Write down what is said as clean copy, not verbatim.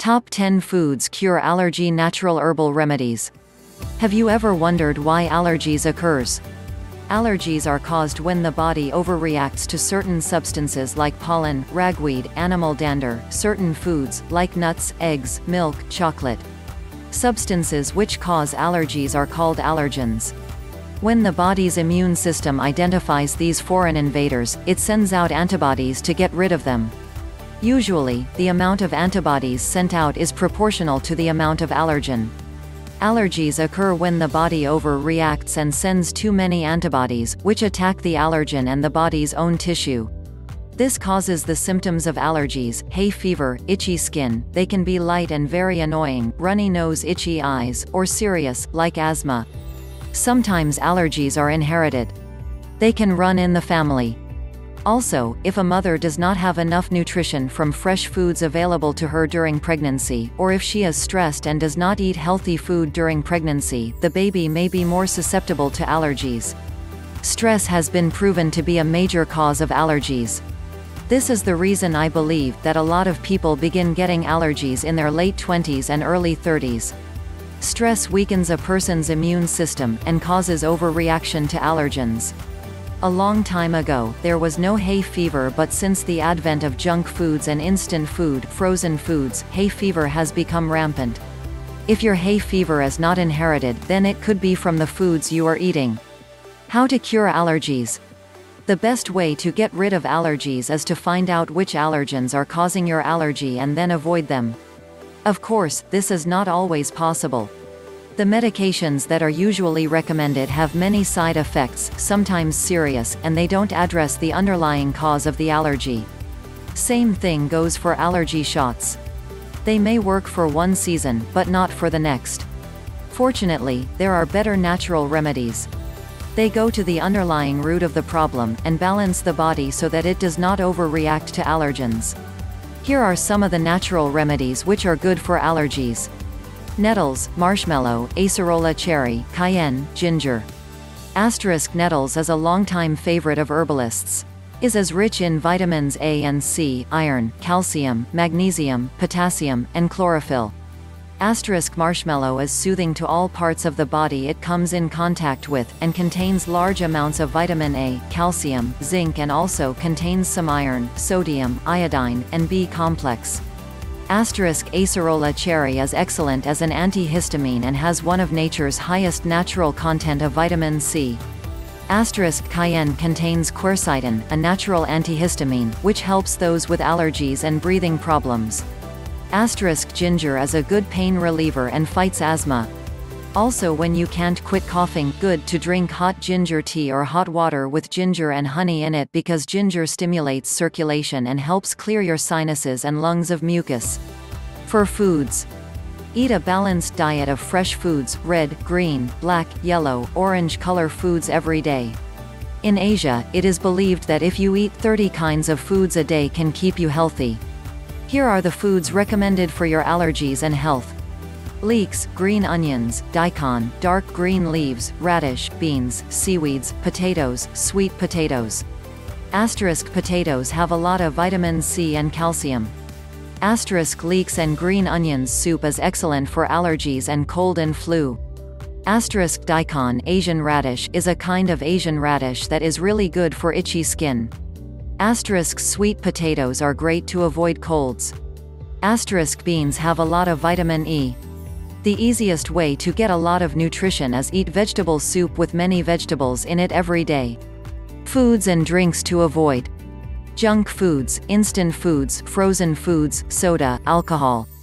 Top 10 Foods Cure Allergy Natural Herbal Remedies. Have you ever wondered why allergies occurs? Allergies are caused when the body overreacts to certain substances like pollen, ragweed, animal dander, certain foods, like nuts, eggs, milk, chocolate. Substances which cause allergies are called allergens. When the body's immune system identifies these foreign invaders, it sends out antibodies to get rid of them. Usually, the amount of antibodies sent out is proportional to the amount of allergen. Allergies occur when the body overreacts and sends too many antibodies, which attack the allergen and the body's own tissue. This causes the symptoms of allergies: hay fever, itchy skin. They can be light and very annoying, runny nose, itchy eyes, or serious, like asthma. Sometimes allergies are inherited. They can run in the family. Also, if a mother does not have enough nutrition from fresh foods available to her during pregnancy, or if she is stressed and does not eat healthy food during pregnancy, the baby may be more susceptible to allergies. Stress has been proven to be a major cause of allergies. This is the reason I believe that a lot of people begin getting allergies in their late 20s and early 30s. Stress weakens a person's immune system, and causes overreaction to allergens. A long time ago, there was no hay fever, but since the advent of junk foods and instant food, frozen foods, hay fever has become rampant. If your hay fever is not inherited, then it could be from the foods you are eating. How to cure allergies? The best way to get rid of allergies is to find out which allergens are causing your allergy and then avoid them. Of course, this is not always possible. The medications that are usually recommended have many side effects, sometimes serious, and they don't address the underlying cause of the allergy. Same thing goes for allergy shots. They may work for one season, but not for the next. Fortunately, there are better natural remedies. They go to the underlying root of the problem, and balance the body so that it does not overreact to allergens. Here are some of the natural remedies which are good for allergies. Nettles, marshmallow, acerola cherry, cayenne, ginger. Nettles is a longtime favorite of herbalists. Is as rich in vitamins A and C, iron, calcium, magnesium, potassium, and chlorophyll. Marshmallow is soothing to all parts of the body it comes in contact with, and contains large amounts of vitamin A, calcium, zinc, and also contains some iron, sodium, iodine, and B complex. Acerola cherry is excellent as an antihistamine and has one of nature's highest natural content of vitamin C. Cayenne contains quercetin, a natural antihistamine, which helps those with allergies and breathing problems. Ginger is a good pain reliever and fights asthma. Also, when you can't quit coughing, good to drink hot ginger tea or hot water with ginger and honey in it, because ginger stimulates circulation and helps clear your sinuses and lungs of mucus. For foods, eat a balanced diet of fresh foods, red, green, black, yellow, orange color foods every day. In Asia, it is believed that if you eat 30 kinds of foods a day can keep you healthy. Here are the foods recommended for your allergies and health. Leeks, green onions, daikon, dark green leaves, radish, beans, seaweeds, potatoes, sweet potatoes. Potatoes have a lot of vitamin C and calcium. Leeks and green onions soup is excellent for allergies and cold and flu. Daikon, Asian radish, is a kind of Asian radish that is really good for itchy skin. Sweet potatoes are great to avoid colds. Beans have a lot of vitamin E. The easiest way to get a lot of nutrition is eat vegetable soup with many vegetables in it every day. Foods and drinks to avoid: junk foods, instant foods, frozen foods, soda, alcohol.